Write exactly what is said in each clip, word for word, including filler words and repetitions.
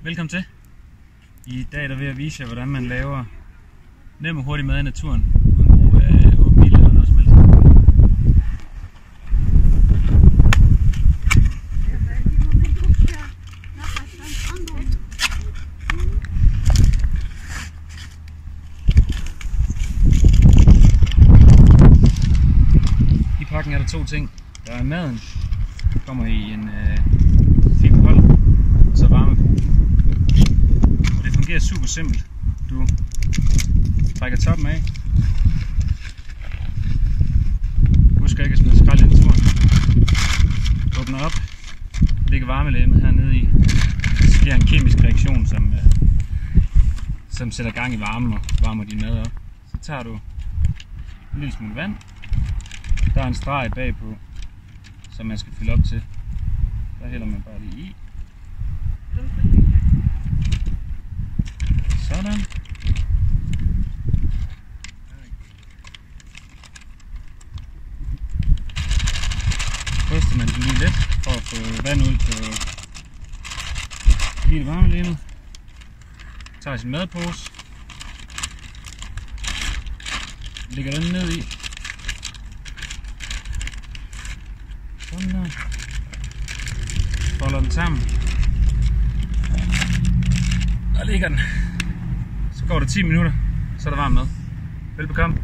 Velkommen til. I dag er der ved at vise jer, hvordan man laver nem og hurtig mad i naturen, uden brug af åben ild eller noget som helst. I pakken er der to ting. Der er maden, der kommer i en øh, fin hold, og så varmebrug. Og det fungerer super simpelt. Du trækker toppen af. Husk ikke at smide skrald i naturen. Åbner op. Lægger varmelægemet hernede i. Så sker en kemisk reaktion, som, øh, som sætter gang i varmen og varmer din mad op. Så tager du en lille smule vand. Der er en streg bagpå, som man skal fylde op til. Der hælder man bare lige i. Sådan. Ryster man den lige lidt for at få vand ud på hele varmelægemet. Tager sin madpose. Lægger den ned i. Sådan der. Folder den sammen. Der ligger den. Så går det ti minutter, så er der varm mad. Velbekomme.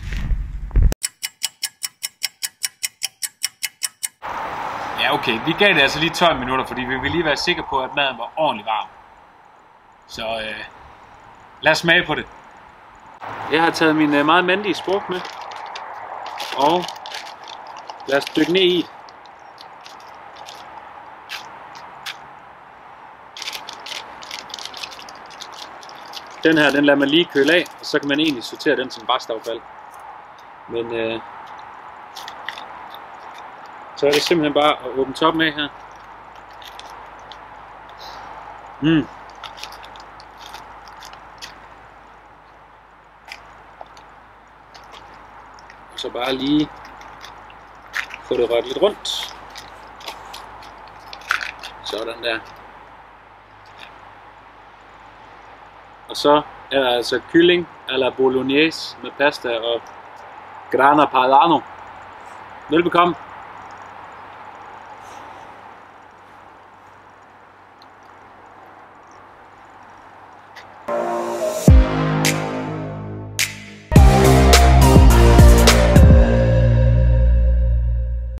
Ja, okay. Vi gav det altså lige tolv minutter, fordi vi ville lige være sikre på, at maden var ordentligt varm. Så øh, lad os smage på det. Jeg har taget min øh, meget mandige spruk med. Og lad os dykke ned i. Den her, den lader man lige køle af, og så kan man egentlig sortere den som restaffald. Men øh, så er det simpelthen bare at åbne toppen af her. Mm. Og så bare lige få det rørt lidt rundt. Sådan der. Og så er der altså kylling a la bolognese med pasta og grana padano. Velbekomme.